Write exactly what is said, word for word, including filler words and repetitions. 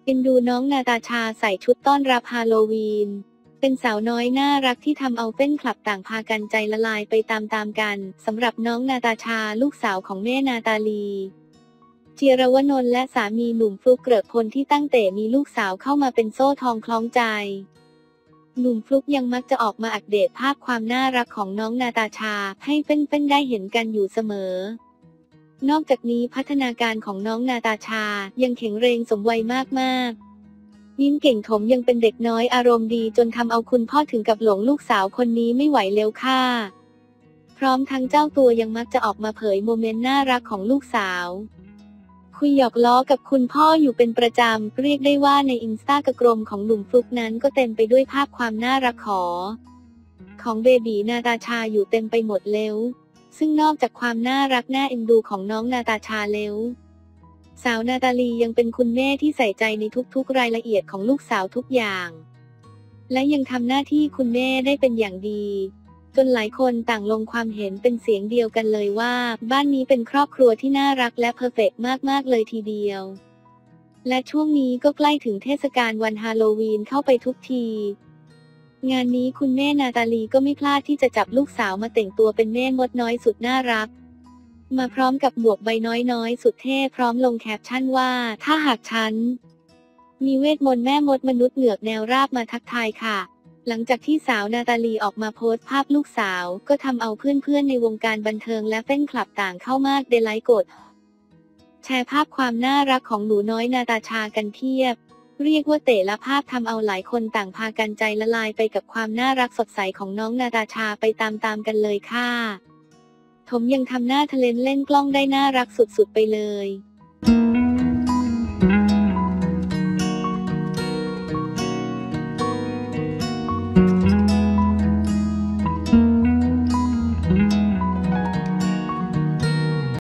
เอ็นดูน้องนาตาชาใส่ชุดต้อนรับฮาโลวีนเป็นสาวน้อยน่ารักที่ทำเอาแฟนคลับต่างพากันใจละลายไปตามๆกันสำหรับน้องนาตาชาลูกสาวของแม่นาตาลีเจียรวนนท์และสามีหนุ่มฟลุ๊กเกริกพลที่ตั้งแต่มีลูกสาวเข้ามาเป็นโซ่ทองคล้องใจหนุ่มฟลุ๊กยังมักจะออกมาอัปเดตภาพความน่ารักของน้องนาตาชาให้เพื่อนๆได้เห็นกันอยู่เสมอนอกจากนี้พัฒนาการของน้องนาตาชายังแข็งแรงสมวัยมากๆยิ้มเก่งถมยังเป็นเด็กน้อยอารมณ์ดีจนทำเอาคุณพ่อถึงกับหลงลูกสาวคนนี้ไม่ไหวแล้วค่ะพร้อมทั้งเจ้าตัวยังมักจะออกมาเผยโมเมนต์น่ารักของลูกสาวคุยหยอกล้อกับคุณพ่ออยู่เป็นประจำเรียกได้ว่าในอินสตาแกรมของหนุ่มฟลุ๊กนั้นก็เต็มไปด้วยภาพความน่ารักขอของเบบีนาตาชาอยู่เต็มไปหมดแล้วซึ่งนอกจากความน่ารักน่าเอ็นดูของน้องนาตาชาแล้วสาวนาตาลียังเป็นคุณแม่ที่ใส่ใจในทุกๆรายละเอียดของลูกสาวทุกอย่างและยังทำหน้าที่คุณแม่ได้เป็นอย่างดีจนหลายคนต่างลงความเห็นเป็นเสียงเดียวกันเลยว่าบ้านนี้เป็นครอบครัวที่น่ารักและเพอร์เฟกต์มากๆเลยทีเดียวและช่วงนี้ก็ใกล้ถึงเทศกาลวันฮาโลวีนเข้าไปทุกทีงานนี้คุณแม่นาตาลีก็ไม่พลาดที่จะจับลูกสาวมาแต่งตัวเป็นแม่มดน้อยสุดน่ารักมาพร้อมกับหมวกใบน้อยๆสุดเท่พร้อมลงแคปชั่นว่าถ้าหากฉันมีเวทมนต์แม่มดมนุษย์เหงือกแนวราบมาทักทายค่ะหลังจากที่สาวนาตาลีออกมาโพสต์ภาพลูกสาวก็ทำเอาเพื่อนๆในวงการบันเทิงและแฟนคลับต่างเข้ามากเดไลค์กดแชร์ภาพความน่ารักของหนูน้อยนาตาชากันเพียบเรียกว่าแต่ละภาพทำเอาหลายคนต่างพากันใจละลายไปกับความน่ารักสดใสของน้องนาตาชาไปตามๆกันเลยค่ะถมยังทำหน้าทะเลนเล่นกล้องได้น่ารักสุดๆไปเลย